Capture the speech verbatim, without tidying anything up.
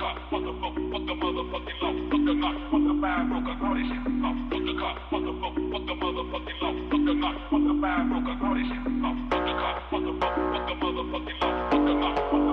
car, fuck the boat, fuck the motherfucking law, fuck the knock, fuck the five broke, I call this shit off. Fuck the car, fuck the boat, fuck the motherfucking law, fuck the knock, fuck the five broke, I call this shit off. Fuck the car, fuck the boat, fuck the motherfucking law, fuck the knock, fuck